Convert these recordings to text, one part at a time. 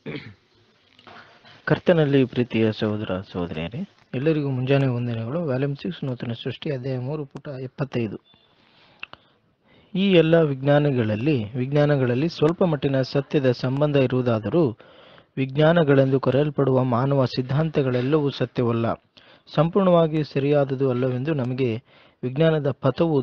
ಕರ್ತನಲ್ಲಿ ಪ್ರೀತಿಯ ಸಹೋದರ ಸಹೋದರಿಯರೇ, ಎಲ್ಲರಿಗೂ ಮುಂಜಾನೆ ವಂದನೆಗಳು. ವ್ಯಾಲ್ಯೂಮ್ 6 ನೂತನ ಸೃಷ್ಟಿ ಅಧ್ಯಾಯ 3 ಪುಟ 75. ಈ ಎಲ್ಲ ವಿಜ್ಞಾನಗಳಲ್ಲಿ ಸ್ವಲ್ಪ ಮಟ್ಟಿನ ಸತ್ಯದ ಸಂಬಂಧ ಇರುವುದಾದರೂ ವಿಜ್ಞಾನಗಳೆಂದು ಕರೆಯಲ್ಪಡುವ ಮಾನವ ಸಿದ್ಧಾಂತಗಳೆಲ್ಲವೂ ಸತ್ಯವಲ್ಲ, ಸಂಪೂರ್ಣವಾಗಿ ಸರಿಯಾದುದು ಅಲ್ಲವೆಂದು ನಮಗೆ ವಿಜ್ಞಾನದ ಪಥವು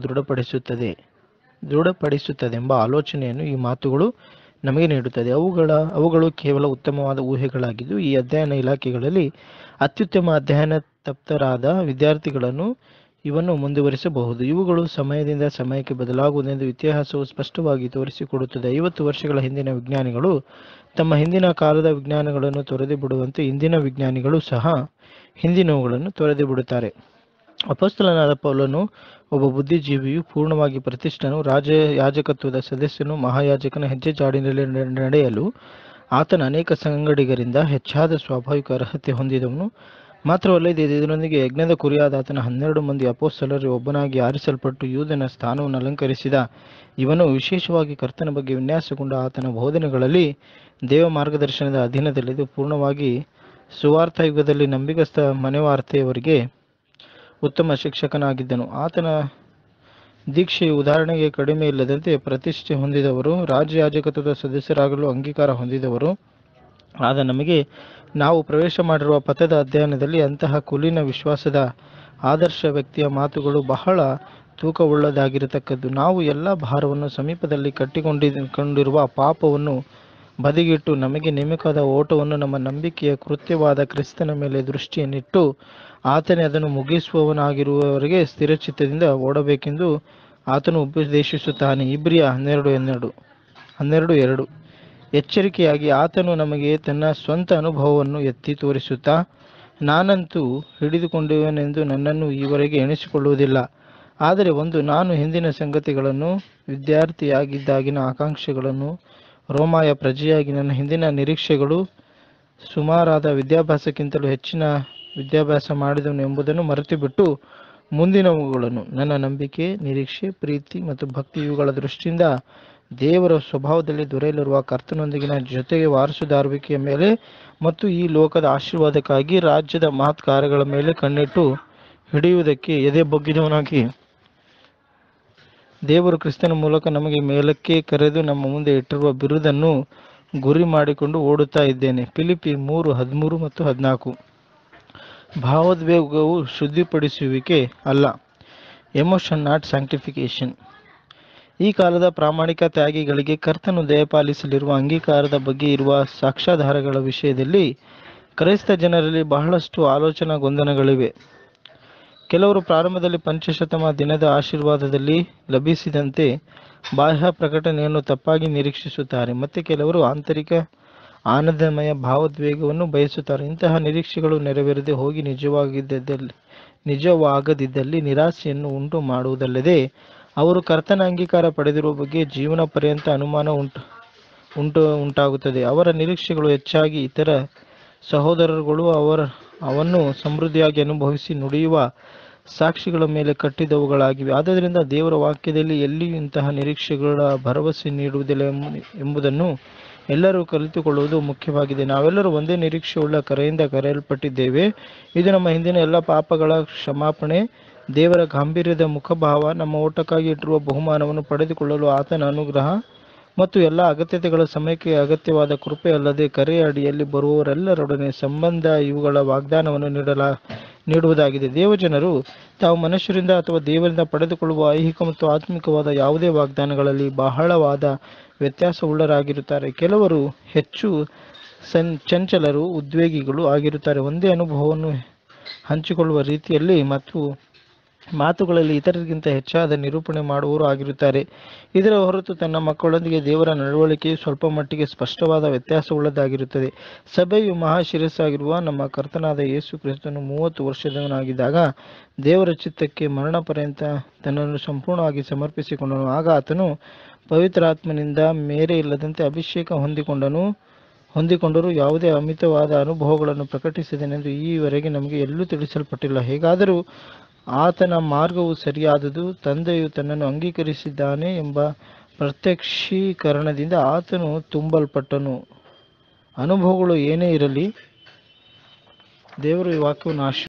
ದೃಢಪಡಿಸುತ್ತದೆಂಬ ಆಲೋಚನೆಯನ್ನು ಈ ಮಾತುಗಳು ನಮಗೆ ನೀಡುತ್ತದೆ. ಅವುಗಳು ಕೇವಲ ಉತ್ತಮವಾದ ಊಹೆಗಳಾಗಿದ್ದು, ಈ ಅಧ್ಯಯನ ಇಲಾಖೆಗಳಲ್ಲಿ ಅತ್ಯುತ್ತಮ ಅಧ್ಯಯನ ತಪ್ತರಾದ ವಿದ್ಯಾರ್ಥಿಗಳನ್ನು ಇವನ್ನು ಮುಂದುವರಿಸಬಹುದು. ಇವುಗಳು ಸಮಯದಿಂದ ಸಮಯಕ್ಕೆ ಬದಲಾಗುವುದೆಂದು ಇತಿಹಾಸವು ಸ್ಪಷ್ಟವಾಗಿ ತೋರಿಸಿಕೊಡುತ್ತದೆ. 50 ವರ್ಷಗಳ ಹಿಂದಿನ ವಿಜ್ಞಾನಿಗಳು ತಮ್ಮ ಹಿಂದಿನ ಕಾಲದ ವಿಜ್ಞಾನಗಳನ್ನು ತೊರೆದು ಬಿಡುವಂತೆ ಇಂದಿನ ವಿಜ್ಞಾನಿಗಳು ಸಹ ಹಿಂದಿನವುಗಳನ್ನು ತೊರೆದು ಬಿಡುತ್ತಾರೆ. ಅಪೊಸ್ತಲನಾದ ಪೌಲನು ಒಬ್ಬ ಬುದ್ಧಿಜೀವಿಯು, ಪೂರ್ಣವಾಗಿ ಪ್ರತಿಷ್ಠನು, ಯಾಜಕತ್ವದ ಸದಸ್ಯನು, ಮಹಾಯಾಜಕನ ಹೆಜ್ಜೆಜಾಡಿನಲ್ಲಿ ನಡೆಯಲು ಆತನ ಅನೇಕ ಸಂಗಡಿಗರಿಂದ ಹೆಚ್ಚಾದ ಸ್ವಾಭಾವಿಕ ಅರ್ಹತೆ ಹೊಂದಿದವನು. ಮಾತ್ರವಲ್ಲದೆ ಇದರೊಂದಿಗೆ ಯಜ್ಞದ ಕುರಿಯಾದ ಆತನ 12 ಮಂದಿ ಅಪೊಸ್ತಲರಲ್ಲಿ ಒಬ್ಬನಾಗಿ ಆರಿಸಲ್ಪಟ್ಟು ಯೂದನ ಸ್ಥಾನವನ್ನು ಅಲಂಕರಿಸಿದ ಇವನು ವಿಶೇಷವಾಗಿ ಕರ್ತನ ಬಗ್ಗೆ ವಿನ್ಯಾಸಗೊಂಡ ಆತನ ಬೋಧನೆಗಳಲ್ಲಿ ದೇವ ಮಾರ್ಗದರ್ಶನದ ಅಧೀನದಲ್ಲಿದ್ದು ಪೂರ್ಣವಾಗಿ ಸುವಾರ್ಥ ಯುಗದಲ್ಲಿ ನಂಬಿಗಸ್ತ ಮನೆವಾರ್ತೆಯವರಿಗೆ ಉತ್ತಮ ಶಿಕ್ಷಕನಾಗಿದ್ದನು. ಆತನ ದೀಕ್ಷೆಯು ಉದಾಹರಣೆಗೆ ಕಡಿಮೆ ಇಲ್ಲದಂತೆ ಪ್ರತಿಷ್ಠೆ ಹೊಂದಿದವರು, ಯಾಜಕತ್ವದ ಸದಸ್ಯರಾಗಲು ಅಂಗೀಕಾರ ಹೊಂದಿದವರು ಆದ ನಮಗೆ ನಾವು ಪ್ರವೇಶ ಮಾಡಿರುವ ಪಥದ ಅಧ್ಯಯನದಲ್ಲಿ ಅಂತಹ ಕುಲೀನ ವಿಶ್ವಾಸದ ಆದರ್ಶ ವ್ಯಕ್ತಿಯ ಮಾತುಗಳು ಬಹಳ ತೂಕವುಳ್ಳದಾಗಿರತಕ್ಕದ್ದು. ನಾವು ಎಲ್ಲ ಭಾರವನ್ನು ಸಮೀಪದಲ್ಲಿ ಕಟ್ಟಿಕೊಂಡಿರುವ ಪಾಪವನ್ನು ಬದಿಗಿಟ್ಟು ನಮಗೆ ನೇಮಕವಾದ ಓಟವನ್ನು, ನಮ್ಮ ನಂಬಿಕೆಯ ಕೃತ್ಯವಾದ ಕ್ರಿಸ್ತನ ಮೇಲೆ ದೃಷ್ಟಿಯನ್ನಿಟ್ಟು ಆತನೇ ಅದನ್ನು ಮುಗಿಸುವವನಾಗಿರುವವರೆಗೆ ಸ್ಥಿರಚಿತ್ತದಿಂದ ಓಡಬೇಕೆಂದು ಆತನು ಉಪದೇಶಿಸುತ್ತಾನೆ. ಇಬ್ರಿಯ 12:2. ಎಚ್ಚರಿಕೆಯಾಗಿ ಆತನು ನಮಗೆ ತನ್ನ ಸ್ವಂತ ಅನುಭವವನ್ನು ಎತ್ತಿ ತೋರಿಸುತ್ತಾ, ನಾನಂತೂ ಹಿಡಿದುಕೊಂಡಿರುವೆನೆಂದು ನನ್ನನ್ನು ಈವರೆಗೆ ಎಣಿಸಿಕೊಳ್ಳುವುದಿಲ್ಲ. ಆದರೆ ನಾನು ಹಿಂದಿನ ಸಂಗತಿಗಳನ್ನು, ವಿದ್ಯಾರ್ಥಿಯಾಗಿದ್ದಾಗಿನ ಆಕಾಂಕ್ಷೆಗಳನ್ನು, ರೋಮಾಯ ಪ್ರಜೆಯಾಗಿ ನನ್ನ ಹಿಂದಿನ ನಿರೀಕ್ಷೆಗಳು, ಸುಮಾರಾದ ವಿದ್ಯಾಭ್ಯಾಸಕ್ಕಿಂತಲೂ ಹೆಚ್ಚಿನ ವಿದ್ಯಾಭ್ಯಾಸ ಮಾಡಿದವನು ಎಂಬುದನ್ನು ಮರೆತುಬಿಟ್ಟು ಮುಂದಿನವುಗಳನ್ನು, ನನ್ನ ನಂಬಿಕೆ, ನಿರೀಕ್ಷೆ, ಪ್ರೀತಿ ಮತ್ತು ಭಕ್ತಿ ಇವುಗಳ ದೃಷ್ಟಿಯಿಂದ ದೇವರ ಸ್ವಭಾವದಲ್ಲಿ ದೊರೆಯಲಿರುವ ಕರ್ತನೊಂದಿಗಿನ ಜೊತೆಗೆ ವಾರಸುದಾರುವಿಕೆಯ ಮೇಲೆ ಮತ್ತು ಈ ಲೋಕದ ಆಶೀರ್ವಾದಕ್ಕಾಗಿ ರಾಜ್ಯದ ಮಹತ್ ಕಾರ್ಯಗಳ ಮೇಲೆ ಕಣ್ಣಿಟ್ಟು ಹಿಡಿಯುವುದಕ್ಕೆ ಎದೆ ಬೊಗ್ಗಿದವನಾಗಿ ದೇವರು ಕ್ರಿಸ್ತನ ಮೂಲಕ ನಮಗೆ ಮೇಲಕ್ಕೆ ಕರೆದು ನಮ್ಮ ಮುಂದೆ ಇಟ್ಟಿರುವ ಬಿರುದನ್ನು ಗುರಿ ಮಾಡಿಕೊಂಡು ಓಡುತ್ತಾ ಇದ್ದೇನೆ. ಫಿಲಿಪ್ಪಿ 3:13 ಮತ್ತು 14. ಭಾವೋದ್ವೇಗವು ಶುದ್ಧಿಪಡಿಸುವಿಕೆ ಅಲ್ಲ, ಎಮೋಷನ್ ನಾಟ್ ಸ್ಯಾಂಕ್ಟಿಫಿಕೇಶನ್. ಈ ಕಾಲದ ಪ್ರಾಮಾಣಿಕ ತ್ಯಾಗಿಗಳಿಗೆ ಕರ್ತನು ದಯಪಾಲಿಸಲಿರುವ ಅಂಗೀಕಾರದ ಬಗ್ಗೆ ಇರುವ ಸಾಕ್ಷ್ಯಾಧಾರಗಳ ವಿಷಯದಲ್ಲಿ ಕ್ರೈಸ್ತ ಜನರಲ್ಲಿ ಬಹಳಷ್ಟು ಆಲೋಚನಾ ಗೊಂದಲಗಳಿವೆ. ಕೆಲವರು ಪ್ರಾರಂಭದಲ್ಲಿ ಪಂಚಶತಮ ದಿನದ ಆಶೀರ್ವಾದದಲ್ಲಿ ಲಭಿಸಿದಂತೆ ಬಾಹ್ಯ ಪ್ರಕಟಣೆಯನ್ನು ತಪ್ಪಾಗಿ ನಿರೀಕ್ಷಿಸುತ್ತಾರೆ. ಮತ್ತೆ ಕೆಲವರು ಆಂತರಿಕ ಆನಂದಮಯ ಭಾವೋದ್ವೇಗವನ್ನು ಬಯಸುತ್ತಾರೆ. ಇಂತಹ ನಿರೀಕ್ಷೆಗಳು ನೆರವೇರದೆ ಹೋಗಿ ನಿಜವಾಗದಿದ್ದಲ್ಲಿ ನಿರಾಸೆಯನ್ನು ಉಂಟು ಮಾಡುವುದಲ್ಲದೆ ಅವರು ಕರ್ತನ ಅಂಗೀಕಾರ ಪಡೆದಿರುವ ಬಗ್ಗೆ ಜೀವನ ಪರ್ಯಂತ ಅನುಮಾನ ಉಂಟಾಗುತ್ತದೆ. ಅವರ ನಿರೀಕ್ಷೆಗಳು ಹೆಚ್ಚಾಗಿ ಇತರ ಸಹೋದರರುಗಳು ಅವನ್ನು ಸಮೃದ್ಧಿಯಾಗಿ ಅನುಭವಿಸಿ ನುಡಿಯುವ ಸಾಕ್ಷಿಗಳ ಮೇಲೆ ಕಟ್ಟಿದವುಗಳಾಗಿವೆ. ಆದ್ದರಿಂದ ದೇವರ ವಾಕ್ಯದಲ್ಲಿ ಎಲ್ಲಿಯೂ ಇಂತಹ ನಿರೀಕ್ಷೆಗಳ ಭರವಸೆ ನೀಡುವುದಿಲ್ಲ ಎಂಬುದನ್ನು ಎಲ್ಲರೂ ಕಲಿತುಕೊಳ್ಳುವುದು ಮುಖ್ಯವಾಗಿದೆ. ನಾವೆಲ್ಲರೂ ಒಂದೇ ನಿರೀಕ್ಷೆಯುಳ್ಳ ಕರೆಯಿಂದ ಕರೆಯಲ್ಪಟ್ಟಿದ್ದೇವೆ. ಇದು ನಮ್ಮ ಹಿಂದಿನ ಎಲ್ಲ ಪಾಪಗಳ ಕ್ಷಮಾಪಣೆ, ದೇವರ ಗಾಂಭೀರ್ಯದ ಮುಖಭಾವ, ನಮ್ಮ ಓಟಕ್ಕಾಗಿ ಇಟ್ಟಿರುವ ಬಹುಮಾನವನ್ನು ಪಡೆದುಕೊಳ್ಳಲು ಆತನ ಅನುಗ್ರಹ ಮತ್ತು ಎಲ್ಲ ಅಗತ್ಯತೆಗಳ ಸಮಯಕ್ಕೆ ಅಗತ್ಯವಾದ ಕೃಪೆ ಅಲ್ಲದೆ ಕರೆಯ ಅಡಿಯಲ್ಲಿ ಬರುವವರೆಲ್ಲರೊಡನೆ ಸಂಬಂಧ, ಇವುಗಳ ವಾಗ್ದಾನವನ್ನು ನೀಡುವುದಾಗಿದೆ. ದೇವಜನರು ತಾವು ಮನುಷ್ಯರಿಂದ ಅಥವಾ ದೇವರಿಂದ ಪಡೆದುಕೊಳ್ಳುವ ಐಹಿಕ ಮತ್ತು ಆತ್ಮಿಕವಾದ ಯಾವುದೇ ವಾಗ್ದಾನಗಳಲ್ಲಿ ಬಹಳವಾದ ವ್ಯತ್ಯಾಸವುಳ್ಳರಾಗಿರುತ್ತಾರೆ. ಕೆಲವರು ಹೆಚ್ಚು ಚಂಚಲರು, ಉದ್ವೇಗಿಗಳು ಆಗಿರುತ್ತಾರೆ. ಒಂದೇ ಅನುಭವವನ್ನು ಹಂಚಿಕೊಳ್ಳುವ ರೀತಿಯಲ್ಲಿ ಮತ್ತು ಮಾತುಗಳಲ್ಲಿ ಇತರರಿಗಿಂತ ಹೆಚ್ಚಾದ ನಿರೂಪಣೆ ಮಾಡುವವರು ಆಗಿರುತ್ತಾರೆ. ಇದರ ಹೊರತು ತನ್ನ ಮಕ್ಕಳೊಂದಿಗೆ ದೇವರ ನಡವಳಿಕೆಯು ಸ್ವಲ್ಪ ಮಟ್ಟಿಗೆ ಸ್ಪಷ್ಟವಾದ ವ್ಯತ್ಯಾಸವುಳ್ಳದಾಗಿರುತ್ತದೆ. ಸಭೆಯು ಮಹಾಶಿರಸ್ಸಾಗಿರುವ ನಮ್ಮ ಕರ್ತನಾದ ಯೇಸು ಕ್ರಿಸ್ತನು 30 ವರ್ಷದವನಾಗಿದ್ದಾಗ ದೇವರ ಚಿತ್ತಕ್ಕೆ ಮರಣ ಪರ್ಯಂತ ತನ್ನನ್ನು ಸಂಪೂರ್ಣವಾಗಿ ಸಮರ್ಪಿಸಿಕೊಂಡನು. ಆಗ ಆತನು ಪವಿತ್ರಾತ್ಮನಿಂದ ಮೇರೆ ಇಲ್ಲದಂತೆ ಅಭಿಷೇಕ ಹೊಂದಿಕೊಂಡರೂ ಯಾವುದೇ ಅಮಿತವಾದ ಅನುಭವಗಳನ್ನು ಪ್ರಕಟಿಸಿದನೆಂದು ಈವರೆಗೆ ನಮಗೆ ಎಲ್ಲೂ ತಿಳಿಸಲ್ಪಟ್ಟಿಲ್ಲ. ಹೇಗಾದರೂ ಆತನ ಮಾರ್ಗವು ಸರಿಯಾದುದು, ತಂದೆಯು ತನ್ನನ್ನು ಅಂಗೀಕರಿಸಿದ್ದಾನೆ ಎಂಬ ಪ್ರತ್ಯಕ್ಷೀಕರಣದಿಂದ ಆತನು ಅನುಭವಗಳು ಏನೇ ಇರಲಿ, ದೇವರು ಈ ವಾಕ್ಯವನ್ನು